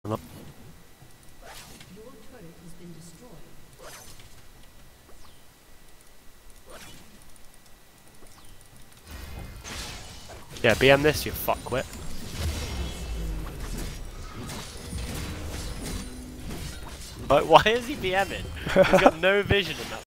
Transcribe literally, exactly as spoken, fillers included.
not. Your turret has been destroyed. Yeah, B M this, you fuckwit. But why is he BMing? He's got no vision in that.